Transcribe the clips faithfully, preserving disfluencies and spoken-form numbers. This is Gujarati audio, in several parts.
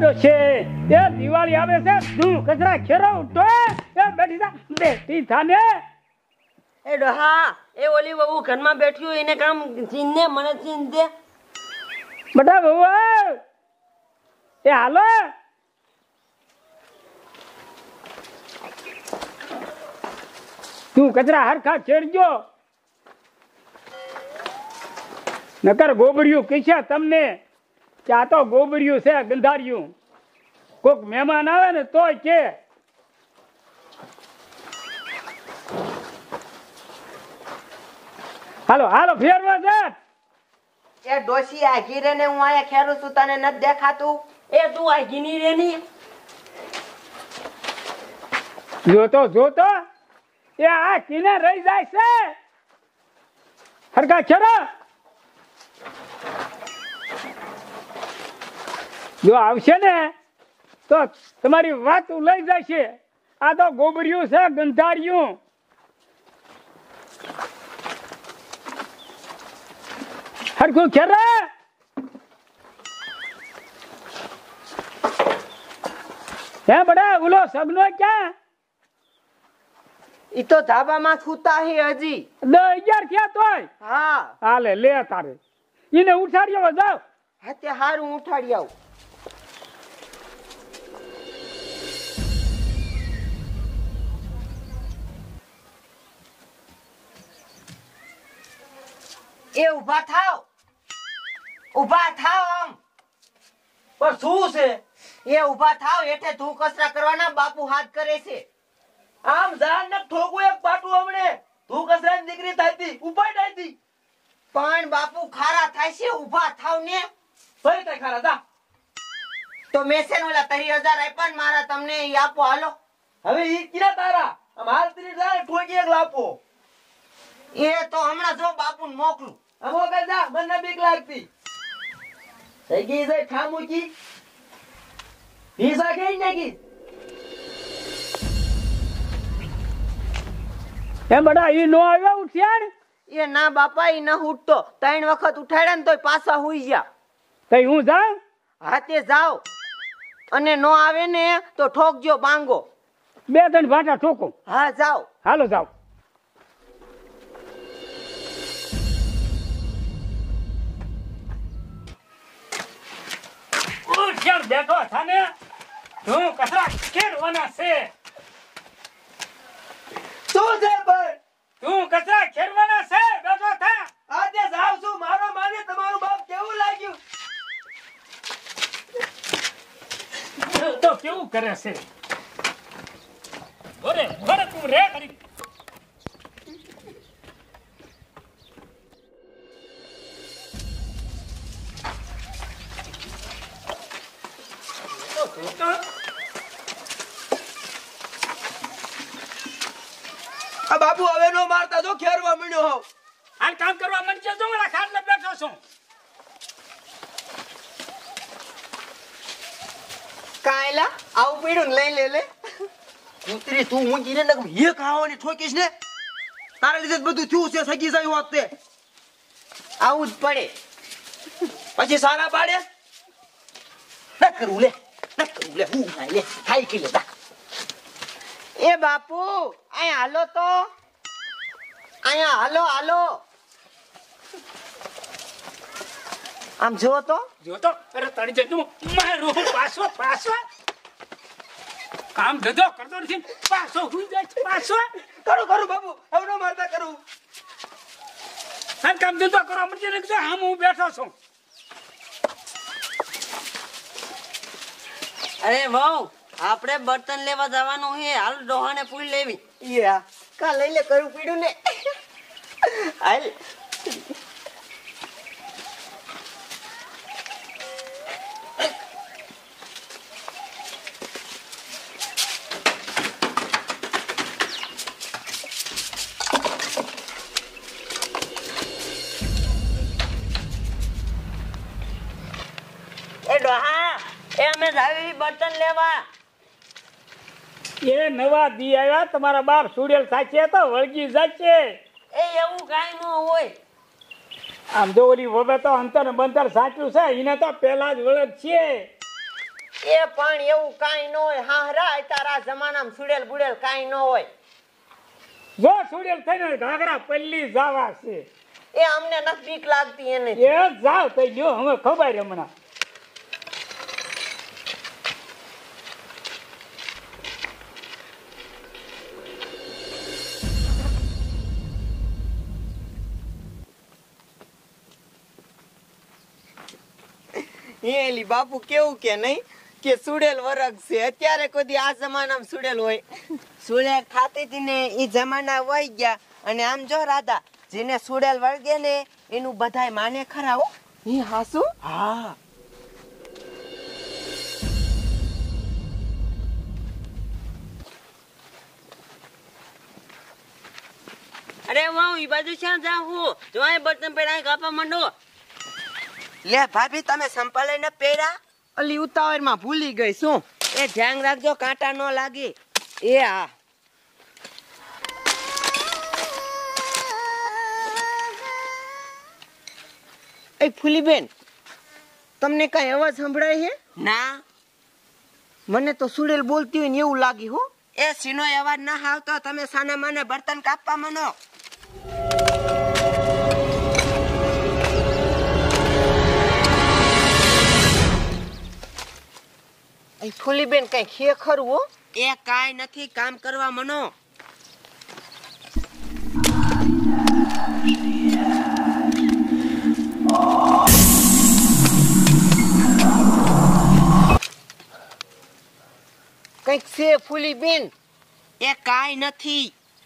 ડોશે એ દિવાળી આવે છે તું કચરા ખેરો ઉઠો એ બેઠી થા બેઠી થા ને એ ડોહા એ ઓલી બહુ ઘરમાં બેઠી હોય એને કામ ચીન દે મને ચીન દે બટા બહુ એ હાલો તું કચરા હરખા ખેડજો નકર ગોબડિયું કીશે તમને કે આ તો ગોબડિયું છે ગંધારિયું કોક મહેમાન આવે ને તોય કે હાલો હાલો ફેરવા છે એ ડોશી આ ઘીરે ને હું આયા ખેરું છું તને નથી દેખાતું એ તું આ ઘીની રે ની જોતો જોતો એ આ કીને રહી જાય છે હરખા ખેરો જો આવશે ને તો તમારી વાત લઈ જાય છે આ તો ગોબડિયું છે ગંધારિયું હરખું ખેરે હે બડા ઓલો સગનો ક્યાં ઈ તો ધાબામાં સૂતા હે હજી દસ અગિયાર ક્યાં તોય હા હાલે લે તારે એને ઉઠાડ્યો જાવ હા તે હારું ઉઠાડી આવું એ ઉભા થાવ ઉભા થાવ આમ પણ શું છે એ ઉભા થાવ એટલે તું કસરા કરવાના બાપુ હાથ કરે છે આમ જાન ને ઠોકું એક પાટું હમણે તું કસરાની દીકરી થાતી ઉપાય થાતી પણ બાપુ ખારા થાય છે ઉભા થાવ ને ફરી તઈ ખારા જા તો મેસેન ઓલા ત્રીસ હજાર આપ્યા ને મારા તમને ઈ આપો હાલો હવે ઈ કિરા તારા આમ હાલ ત્રીસ હજાર ઠોકી એક લાપો એ તો હમણાં જો બાપુને મોકલું અમો કર જા મને બીક લાગતી થઈ ગઈ છે ઠામુકી પીસા ગઈ નાખી હે બડા ઈ નો આવ્યો ઉઠ્યા ને એ ના બાપા ઈ ન ઉઠતો ત્રણ વખત ઉઠાડ્યા ને તોય પાછા હુઈ ગયા તઈ હું જાઉં હા તે જાઓ અને નો આવે ને તો ઠોકજો બાંગો બે ત્રણ ભાટા ઠોકો હા જાઓ હાલો જાઓ ઉઠ્યા બેઠો થાને તું કચરા ખેડવાના છે શું છે પણ તું કચરા ખેડવાના છે બેઠો થા આજે જાવ છું મારો માને તમારું બાપ કેવું લાગ્યું તો કેવું કરે છે ઓરે ઓરે તું રે કરી આ બાપુ હવે નો મારતા જો ખેરવા મળ્યો હોવ હાલ કામ કરવા મંડ્યો છો મારા ખાટલે બેઠો છું કાયલા આવું પીડું લઈ લે લે કુતરી તું હું કીને ને હે ખાવાની ઠોકીશ ને તારા લીધે જ બધું થયું છે સગી જાય હોત તે આવું જ પડે પછી સારા પાડે ન કરું લે ન કરું લે હું ખાઈ લે ખાઈ કે લે એ બાપુ અહીંયા હાલો તો અહીંયા હાલો હાલો આમ જો તો જો તો અરે તડી જતું મારું પાછો પાછો કામ ધંધો કરતો નથી પાછો હુઈ જાય છે પાછો કરું કરું બાપુ હવે નો મારતા કરું હા કામ ધંધો કરો મને ને હા હું બેઠો છું અરે વાવ આપણે બર્તન લેવા જવાનું હે હાલ ડોહાને પૂરી લેવી યા કા લઈ લે કરું પીડું ને હાલ એ ડોહા એ અમે જાવી બર્તન લેવા એ નવા દી આવ્યા તમારા બાપ સુડેલ સાચે તો વળગી જાચે એ એવું કાઈ ન હોય આમ જો ઓલી વવે તો અંતર બંતર સાચું છે એને તો પેલા જ વળગ છે એ પણ એવું કાઈ ન હોય હાહરા તારા જમાનામાં સુડેલ બુડેલ કાઈ ન હોય જો સુડેલ થઈને ઘાઘરા પલ્લી જાવા છે એ અમને નથી બીક લાગતી એને એ જાવ તો જો હવે ખબર હમણાં એલી બાપુ કેવું કે નહીં કે સુડેલ વરગ છે અત્યારે કોઈ આ જમાનામાં સુડેલ હોય સુડેલ ખાતી હતી ને એ જમાના વહી ગયા અને આમ જો રાધા જેને સુડેલ વળગે ને એનું બધાય માને ખરા હો એ હાસુ હા અરે વાહ ઈ બાજુ ક્યાં જાઉં જો આ બર્તન પેડા કાપા મંડો લે ભાભી તમે સંપલ લઈને પહેરા અલી ઉતાવળ માં ભૂલી ગઈ શું એ ધ્યાન રાખજો કાંટા ન લાગે એ હા એ ફૂલીબેન તમને કઈ અવાજ સંભળાય છે ના મને તો સુડેલ બોલતી હોય ને એવું લાગી હો એ સીનો અવાજ ના આવતો તમે સાને મને બર્તન કાપવા મનો એ ફૂલીબેન કઈ ખે ખરું હો એ કાઈ નથી કામ કરવા મનો કઈક છે ફૂલીબેન એ કાઈ નથી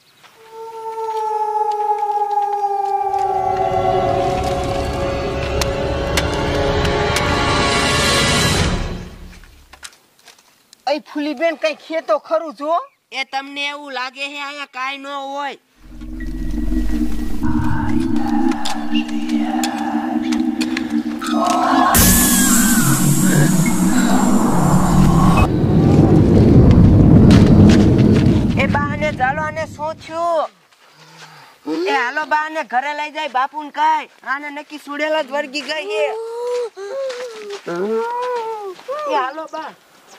એ ફૂલીબેન કઈ ખેતો ખરું જો એ તમને એવું લાગે છે અહીંયા કાઈ ન હોય એ બાને ચાલો આને શું થયું એ હાલો બાને ઘરે લઈ જાય બાપુ ને કાઈ આને નક્કી સુડેલ જ વર્ગી ગઈ છે એ હાલો બા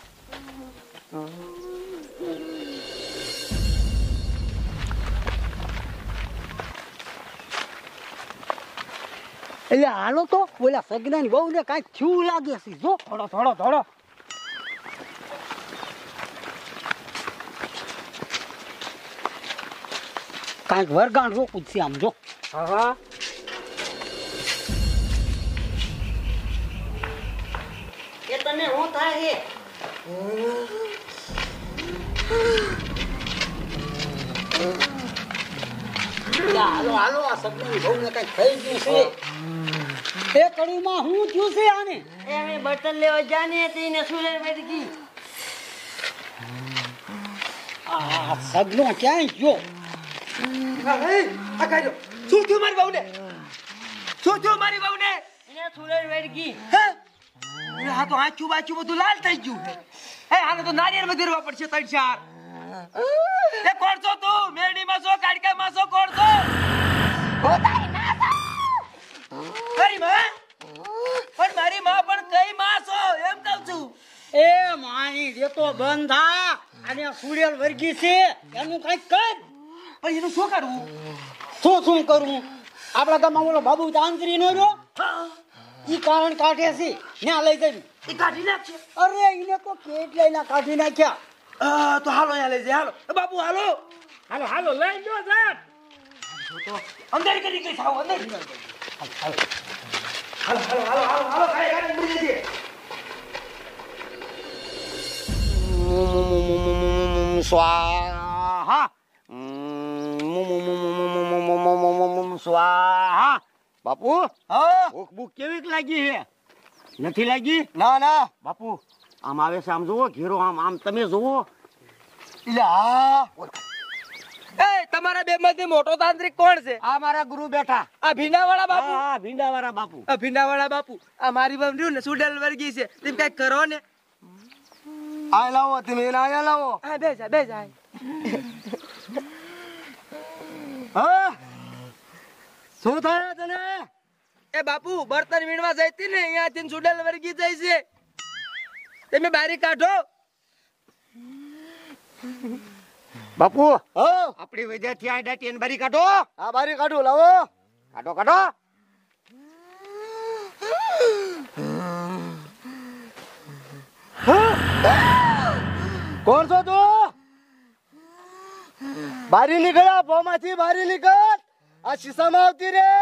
એટલે હાલો તો ઓલા સગના બહુ ને કઈક થયું લાગે છે જો થોડો થોડો થોડો કઈક વરગાણ રોકું છે આમ જો હા એ તને હું થાય હે હાલો હાલો આ સગના બહુ ને કઈક થઈ ગયું છે એ કડીમાં હું થયું છે આને એ અમે બર્તન લેવા જાને હતી ને સુરેર બેઠી ગઈ આ સગનો ક્યાંય ગયો આ કાઢો શું થયું મારી બહુને શું થયું મારી બહુને એને સુરેર બેઠી ગઈ હે આ તો આંચું બાચું બધું લાલ થઈ ગયું હે આને તો નારિયેળ માં ધરવા પડશે ત્રણ ચાર એ કોણ છો તું મેરડી માં છો કાડકા માં છો કોણ છો મારી માં પણ મારી માં પણ કઈ માં છો એમ કહું છું એ માની દેતો બંધા અને સુડેલ વર્ગી છે એનું કઈક કર પણ એનું શું કરવું શું શું કરવું આપણા ગામમાં ઓલો બાબુ તાંત્રી નો રહ્યો ઈ કારણ કાઢે છે ત્યાં લઈ જઈ એ કાઢી નાખશે અરે એને તો કેટલાય ના કાઢી નાખ્યા આ તો હાલો યા લઈ જાય હાલો એ બાબુ હાલો હાલો હાલો લઈ જો સાહેબ અંદર કરી ગઈ સાવ અંદર હાલો હાલો હાલો હાલો હાલો હાલો કાઈ કાઈ મરી જજે સ્વાહા સ્વાહા બાપુ હા ભૂખ ભૂખ કેવી લાગી છે નથી લાગી ના ના બાપુ આમ આવે છે આમ જુઓ ઘેરો આમ આમ તમે જુઓ એટલે હા એ તમારા બે માંથી મોટો તાંત્રિક કોણ છે આ મારા ગુરુ બેઠા આ ભીંડાવાળા બાપુ હા ભીંડાવાળા બાપુ આ ભીંડાવાળા બાપુ આ મારી બાપ રહ્યું ને સુડેલ વર્ગી છે તેમ કઈક કરો ને આ લાવો તમે એને આયા લાવો હા બે જા બે જા હા શું થાય તને એ બાપુ બર્તન વીણવા જઈતી ને અહીંયાથી સુડેલ વર્ગી જાય છે તમે બારી કાઢો. બાપુ હા આપણી વજેથી આ દાટી બારી કાઢો. આ બારી કાઢું લાવો. કાઢો કાઢો. કોણ છો તું? બારી નીકળ્યા ભોમાંથી બારી નીકળ. આ શીશામાં આવતી રે.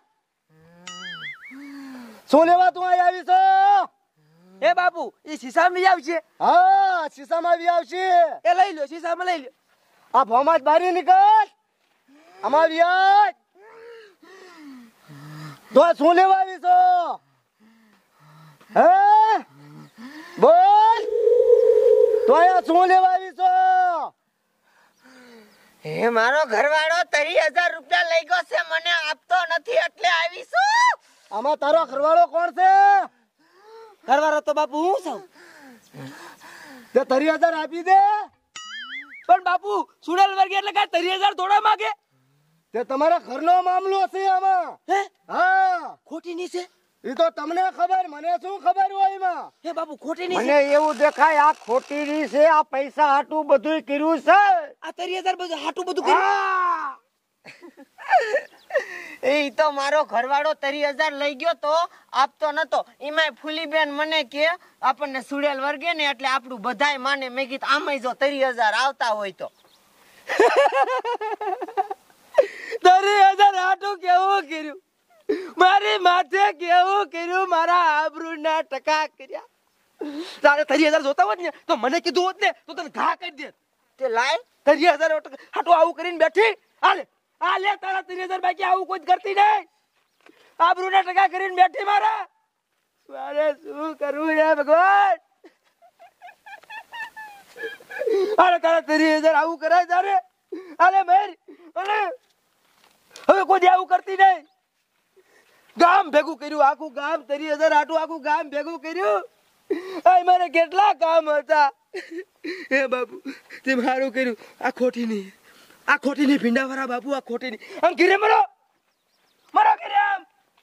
શું લેવા તું અહીં આવી છો? એ બાપુ એ શીશામાં બી આવશે. હા શીશામાં બી આવશે. એ લઈ લો, શીશામાં લઈ લો. આ ભોમાં જ બારી નીકળ. આમાં બી આય. તો આ શું લેવા આવી છો? હે બોલ. તો આ શું લેવા આવી છો? હે મારો ઘરવાળો ત્રીસ હજાર રૂપિયા લઈ ગયો છે, મને આપતો નથી એટલે આવીશું. આમાં તારો ઘરવાળો કોણ છે? ઘરવાળો તો બાપુ હું છું. તે ત્રીસ હજાર આપી દે. પણ બાપુ સુડેલ વર્ગે એટલે કાંઈ ત્રીસ હજાર થોડા માંગે. તે તમારા ઘરનો મામલો છે આમાં. હે હા ખોટી ની છે. એ તો તમને ખબર, મને શું ખબર હોય એમાં? હે બાપુ ખોટી ની છે. મને એવું દેખાય આ ખોટી ની છે. આ પૈસા હાટું બધું કર્યું છે. આ ત્રીસ હજાર બધું હાટું બધું કર્યું. એ તો મારો ઘરવાળો ત્રીસ હજાર લઈ ગયો તો આપતો નતો. એમાંય ફૂલીબેન મને કે આપણને સુડેલ વર્ગે ને એટલે આપણું બધાય માને. મેં કીધું આમાંય જો ત્રીસ હજાર આવતા હોય તો. ત્રીસ હજાર હાટું કેવું કર્યું, મારી માથે કેવું કર્યું, મારા આબરૂ ના ટકા કર્યા. તારે ત્રીસ હજાર જોતા હોત ને તો મને કીધું હોત ને તો તને ઘા કરી દે. તે લાય ત્રીસ હજાર હાટું આવું કરીને બેઠી. હાલે આ લે તારા ત્રીસ હજાર બાકી આવું કોઈ કરતી નહીં. આબરૂ ના ટકા કરીને બેઠી મારા. મારે શું કરવું હે ભગવાન? અરે તારા ત્રીસ હજાર આવું કરાય તારે? અરે મેર અરે હવે કોઈ આવું કરતી નહીં. ગામ ભેગું કર્યું, આખું ગામ ત્રીસ હજાર આટું આખું ગામ ભેગું કર્યું. આ મારે કેટલા કામ હતા. હે બાપુ તે મારું કર્યું. આ ખોટી નહીં, આ ખોટી નહીં ભીંડા વાળા બાપુ, આ ખોટી નહીં. આમ ઘીરે મરો મરો ઘીરે આમ.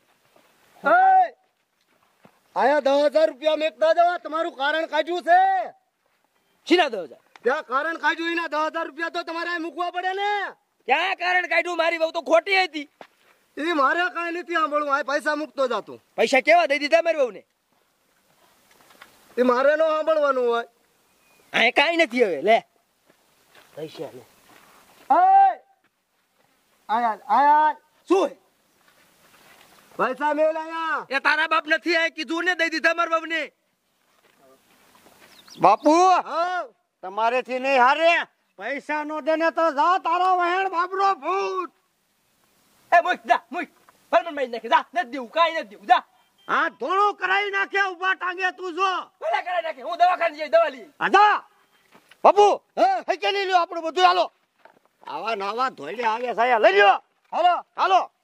આયા દસ હજાર રૂપિયા મેકતા જવા. તમારું કારણ કાઢ્યું છે. છીના દો હજાર. ત્યાં કારણ કાઢ્યું એના દસ હજાર રૂપિયા તો તમારે અહીં મૂકવા પડે ને. ક્યાં કારણ કાઢ્યું? મારી બહુ તો ખોટી હતી. એ મારે કઈ નથી સાંભળવું. આ પૈસા મૂકતો જાતું. પૈસા કેવા દઈ દીધા મારી બહુ ને? એ મારે નો સાંભળવાનું હોય. આ કાઈ નથી હવે. લે પૈસા લે. આયા આયા શું હે? પૈસા મેલ આયા. એ તારા બાપ નથી આ કીધું ને દઈ દીધા મારા બાપ ને. બાપુ હા તમારેથી નહીં હારે. પૈસા નો દે ને તો જા તારો વહેણ બાપરો ભૂત. એ મુક જા મુક. પરમન માઈ નાખે જા. નથી દેવું કાઈ નથી દેવું જા. આ ધોળું કરાવી નાખે. ઉભા ટાંગે તું જો. પેલા કરાઈ નાખે. હું દવાખાને જઈ દવા લઈ. આજા બાપુ હા હઈ કે લઈ લ્યો આપણું બધું. હાલો આવા નાવા ધોઈને આવે સાયા લઈ લ્યો. હાલો હાલો